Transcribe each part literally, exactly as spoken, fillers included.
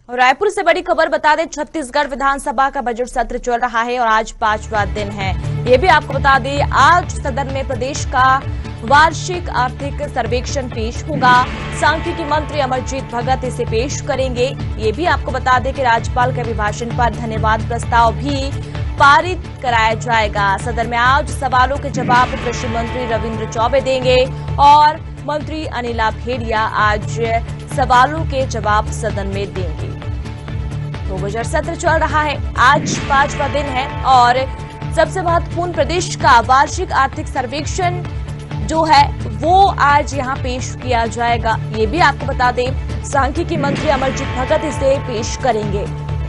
रायपुर से बड़ी खबर बता दें, छत्तीसगढ़ विधानसभा का बजट सत्र चल रहा है और आज पांचवा दिन है। ये भी आपको बता दें, आज सदन में प्रदेश का वार्षिक आर्थिक सर्वेक्षण पेश होगा। सांख्यिकी मंत्री अमरजीत भगत इसे पेश करेंगे। ये भी आपको बता दें कि राज्यपाल के अभिभाषण पर धन्यवाद प्रस्ताव भी पारित कराया जाएगा। सदन में आज सवालों के जवाब कृषि मंत्री रविंद्र चौबे देंगे और मंत्री अनिला भेड़िया आज सवालों के जवाब सदन में देंगे। तो बजट सत्र चल रहा है, आज पांचवा दिन है और सबसे महत्वपूर्ण प्रदेश का वार्षिक आर्थिक सर्वेक्षण जो है वो आज यहां पेश किया जाएगा। ये भी आपको बता दें, सांख्यिकी मंत्री अमरजीत भगत इसे पेश करेंगे।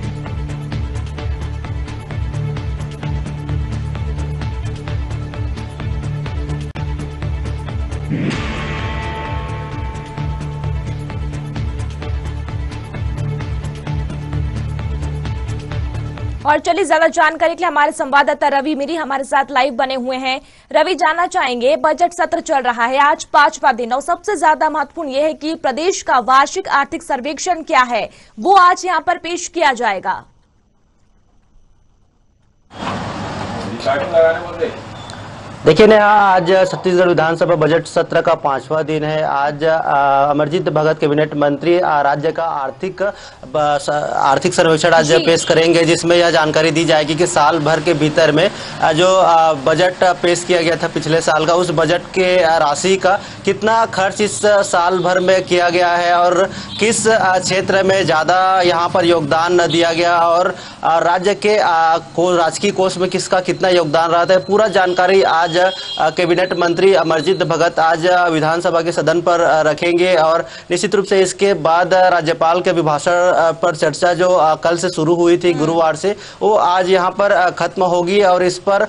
और चलिए ज्यादा जानकारी के लिए हमारे संवाददाता रवि मिरी हमारे साथ लाइव बने हुए हैं। रवि, जानना चाहेंगे, बजट सत्र चल रहा है, आज पांचवा दिन और सबसे ज्यादा महत्वपूर्ण यह है कि प्रदेश का वार्षिक आर्थिक सर्वेक्षण क्या है वो आज यहां पर पेश किया जाएगा। देखिए नेहा, आज छत्तीसगढ़ विधानसभा बजट सत्र का पांचवा दिन है। आज अमरजीत भगत कैबिनेट मंत्री राज्य का आर्थिक आर्थिक सर्वेक्षण आज पेश करेंगे, जिसमें यह जानकारी दी जाएगी कि साल भर के भीतर में जो बजट पेश किया गया था पिछले साल का, उस बजट के राशि का कितना खर्च इस साल भर में किया गया है और किस क्षेत्र में ज़्यादा यहाँ पर योगदान दिया गया और राज्य के राजकीय कोष में किसका कितना योगदान रहा था। पूरा जानकारी आज कैबिनेट मंत्री अमरजीत भगत आज विधानसभा के सदन पर रखेंगे और निश्चित रूप से इसके बाद राज्यपाल के अभिभाषण पर चर्चा जो कल से शुरू हुई थी गुरुवार से, वो आज यहाँ पर खत्म होगी और इस पर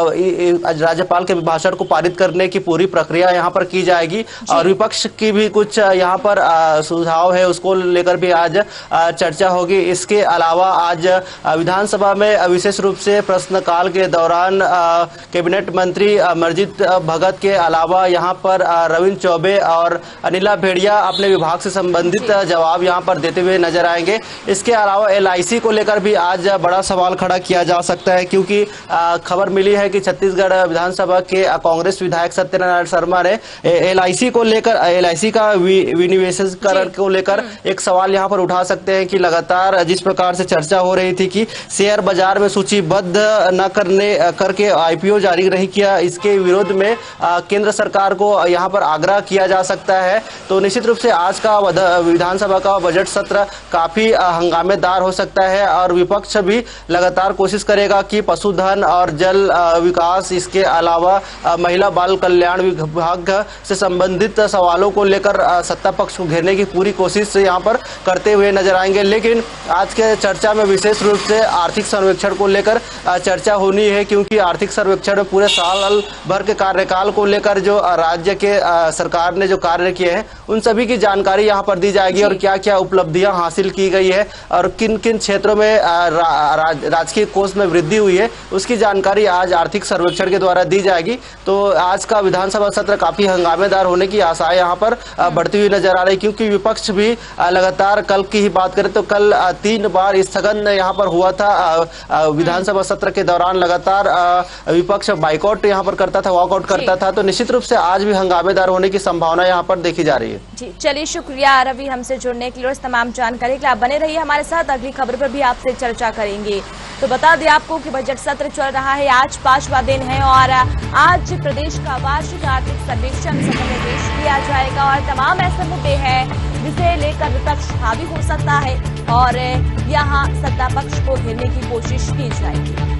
राज्यपाल के अभिभाषण को पारित करने की पूरी प्रक्रिया यहाँ पर की जाएगी और विपक्ष की भी कुछ यहाँ पर सुझाव है, उसको लेकर भी आज चर्चा होगी। इसके अलावा आज विधानसभा में विशेष रूप से प्रश्नकाल के दौरान कैबिनेट मंत्री अमरजीत भगत के अलावा यहाँ पर रविंद्र चौबे और अनिला भेड़िया अपने विभाग से संबंधित जवाब यहाँ पर देते हुए नजर आएंगे। इसके अलावा एल आई सी को लेकर भी आज बड़ा सवाल खड़ा किया जा सकता है, क्योंकि खबर मिली है कि छत्तीसगढ़ विधानसभा के कांग्रेस विधायक सत्यनारायण शर्मा ने एल आई सी को लेकर एल आई सी का विनिवेशीकरण को लेकर एक सवाल यहाँ पर उठा सकते हैं कि लगातार जिस प्रकार से चर्चा हो रही थी कि शेयर बाजार में सूचीबद्ध न करने करके आई पी ओ जारी नहीं किया, इसके विरोध में आ, केंद्र सरकार को यहाँ पर आग्रह किया जा सकता है। तो निश्चित रूप से आज का विधानसभा का बजट सत्र काफी हंगामेदार हो सकता है और विपक्ष भी लगातार कोशिश करेगा कि पशुधन और जल आ, विकास, इसके अलावा आ, महिला बाल कल्याण विभाग से संबंधित सवालों को लेकर सत्ता पक्ष को घेरने की पूरी कोशिश यहाँ पर करते हुए नजर आएंगे। लेकिन आज के चर्चा में विशेष रूप से आर्थिक सर्वेक्षण को लेकर चर्चा होनी है, क्योंकि आर्थिक सर्वेक्षण में पूरे साल भर के कार्यकाल को लेकर जो राज्य के सरकार ने जो कार्य किए हैं उन सभी की जानकारी यहाँ पर दी जाएगी और क्या क्या उपलब्धियां हासिल की गई है और किन किन क्षेत्रों में रा, राजकीय कोष में वृद्धि हुई है उसकी जानकारी आज आर्थिक सर्वेक्षण के द्वारा दी जाएगी। तो आज का विधानसभा सत्र काफी हंगामेदार होने की आशाएं यहाँ पर बढ़ती हुई नजर आ रही, क्योंकि विपक्ष भी लगातार, कल की ही बात करें तो कल तीन बार स्थगन यहाँ पर हुआ था विधानसभा सत्र के दौरान, लगातार विपक्ष बाइकआउट यहाँ पर करता था, वॉकआउट करता था। तो निश्चित रूप से आज भी हंगामेदार होने की संभावना यहाँ पर देखी जा रही है। जी चलिए, शुक्रिया रवि हमसे जुड़ने के लिए और तमाम जानकारी के लिए। आप बने रहिए हमारे साथ, अगली खबर पर भी आपसे चर्चा करेंगे। तो बता दें आपको कि बजट सत्र चल रहा है, आज पांचवा दिन है और आज प्रदेश का वार्षिक आर्थिक सर्वेक्षण सदन में पेश किया जाएगा और तमाम ऐसे मुद्दे हैं जिसे लेकर विपक्ष हावी हो सकता है और यहाँ सत्ता पक्ष को घेरने की कोशिश की जाएगी।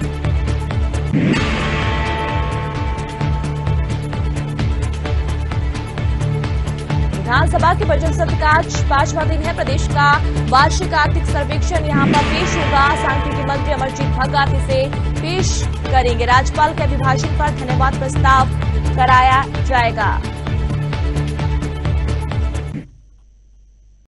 विधानसभा के बजट सत्र का आज पांचवा दिन है। प्रदेश का वार्षिक आर्थिक सर्वेक्षण यहां पर पेश होगा। सांख्यिकी मंत्री अमरजीत भगत इसे पेश करेंगे। राज्यपाल के अभिभाषण पर धन्यवाद प्रस्ताव कराया जाएगा।